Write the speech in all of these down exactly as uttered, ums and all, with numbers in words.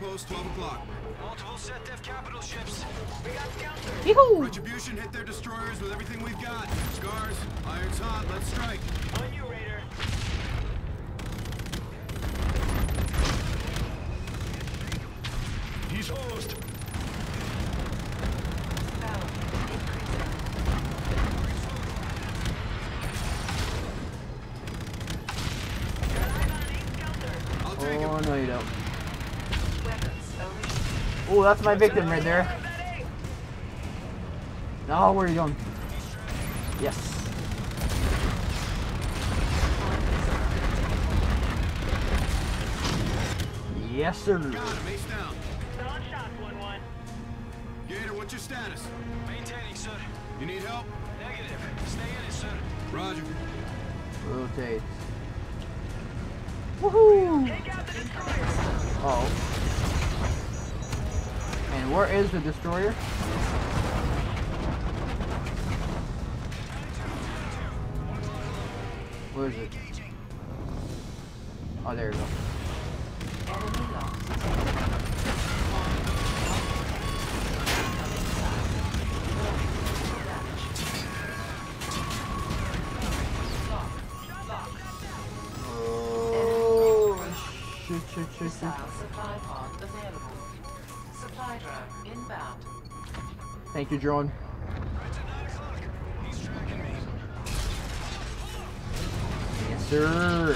outpost, twelve o'clock. Multiple SetDef capital ships. We got scouts. Yoo-hoo! Retribution hit their destroyers with everything we've got. Scars, iron's hot, let's strike. On you, Raider. He's host. Oh, no you don't. Oh, that's my victim right there. No, where are you going? Yes. Yes, sir. Got him, ace down. On shot, one one. Gator, what's your status? Maintaining, sir. You need help? Negative. Stay in it, sir. Roger. Rotate. Woohoo! Take out the destroyer. Oh. And where is the destroyer? Where is it? Oh, there you go. Shit, shit, shit, shit. Supply pod available. Supply drone inbound. Thank you, drone. He's tracking me. Yes, sir.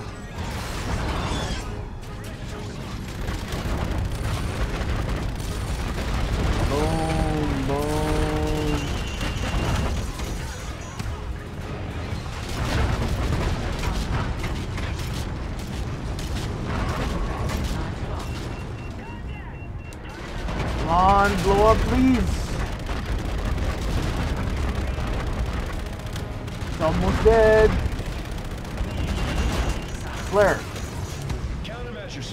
Boom, boom. Come on, blow up, please. It's almost dead. Flare. Countermeasures.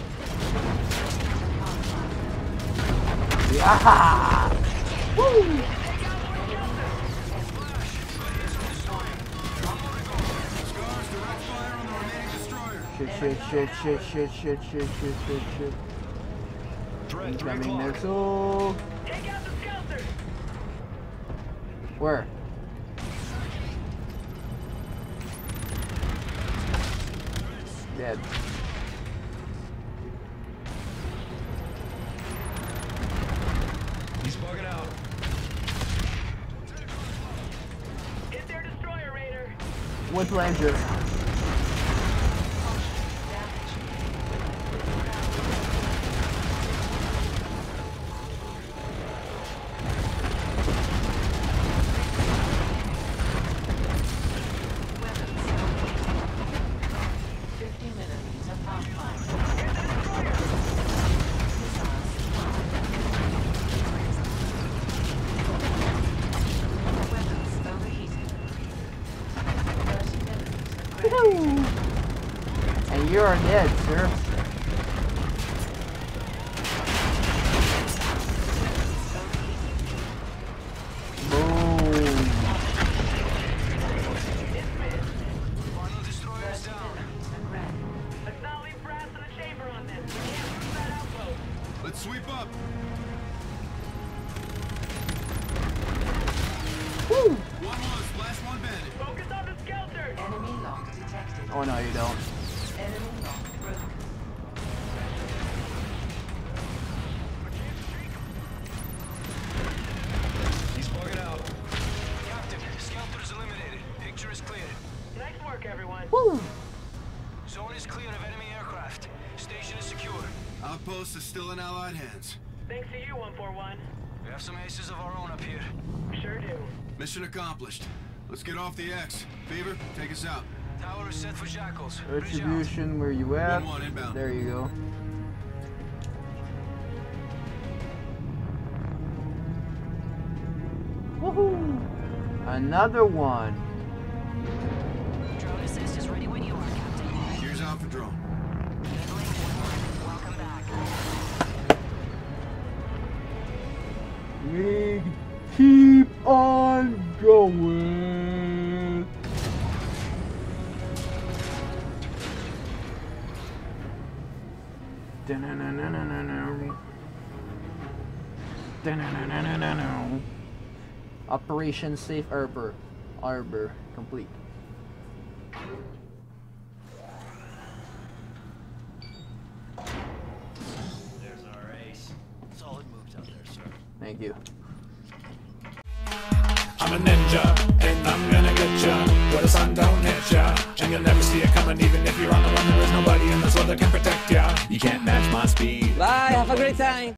Yeah. Woo. Scars, direct fire on the remaining destroyer. Shit, shit, shit, shit, shit, shit, shit, shit, shit, shit. Threat, three Incoming o'clock. missile. Take out the scouter. Where? Dead. He's bugging out. Hit their destroyer, Raider. With Ranger. fifty millimeter pathfinder. Weapons overheating. thirty millimeter. And you are dead, sir. Boom. Final destroyer is down. Red. Let's not leave brass in the chamber on this. We can't lose that outpost. Let's sweep up. Woo. One one, splash one bandit. Focus on the scouter. Enemy lock detected. Oh no, you don't. Enemy lock broken. He's bugging out. Captain, scouter's eliminated. Picture is clear. Nice work, everyone. Woo. Zone is clear of enemy aircraft. Station is secure. Outpost is still in Allied hands. Thanks to you, one four one. We have some aces of our own up here. Sure do. Mission accomplished. Let's get off the X. Fever, take us out. Tower is set for Jackals. Bridge out. Retribution, where you at? one one inbound. There you go. Woohoo! Another one. Drone assist is ready when you are, Captain. Gears out for drone. Welcome back. We keep on going. Operation Safe Harbor. Harbor complete. There's our ace. Solid moves out there, sir. Thank you. I'm a ninja, and I'm gonna get ya where the sun don't hit ya, and you'll never see it coming. Even if you're on the run, there is nobody in this world that can protect ya. You can't match my speed. Bye, have a great time.